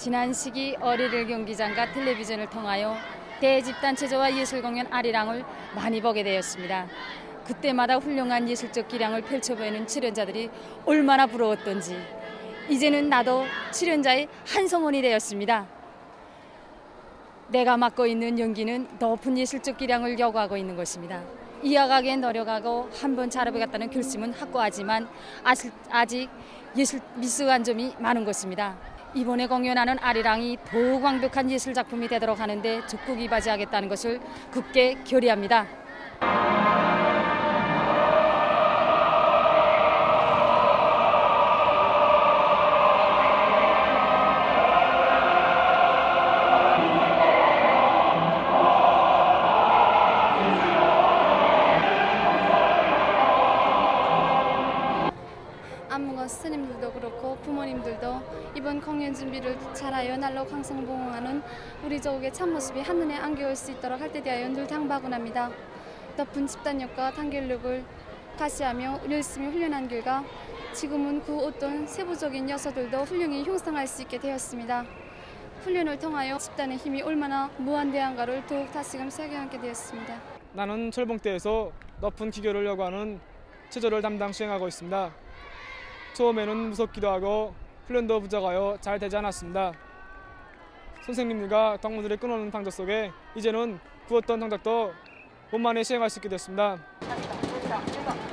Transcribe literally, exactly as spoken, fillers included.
지난 시기 어린이날 경기장과 텔레비전을 통하여 대집단 체조와 예술공연 아리랑을 많이 보게 되었습니다. 그때마다 훌륭한 예술적 기량을 펼쳐보이는 출연자들이 얼마나 부러웠던지 이제는 나도 출연자의 한 성원이 되었습니다. 내가 맡고 있는 연기는 높은 예술적 기량을 요구하고 있는 것입니다. 이어가기에 노력하고 한번 잘해보겠다는 결심은 확고하지만 아직 예술 미숙한 점이 많은 것입니다. 이번에 공연하는 아리랑이 더욱 완벽한 예술 작품이 되도록 하는데 적극 이바지하겠다는 것을 굳게 결의합니다. 안무가 스님들도 그렇고 부모님들도 이번 공연 준비를 잘하여 날로 강성봉응하는 우리 조국의 참모습이 한눈에 안겨올 수 있도록 할 때 대하여 늘 당부하곤합니다. 높은 집단력과 단결력을 가시하며 열심히 훈련한 결과 지금은 그 어떤 세부적인 요소들도 훌륭히 형성할 수 있게 되었습니다. 훈련을 통하여 집단의 힘이 얼마나 무한대한가를 더욱 다시금 새겨안게 되었습니다. 나는 철봉대에서 높은 기교를 요구하는 체조를 담당 수행하고 있습니다. 처음에는 무섭기도 하고 훈련도 부족하여 잘 되지 않았습니다. 선생님들과 동무들의 끊어놓는 방법 속에 이제는 그 어떤 동작도 몸만에 시행할 수 있게 됐습니다.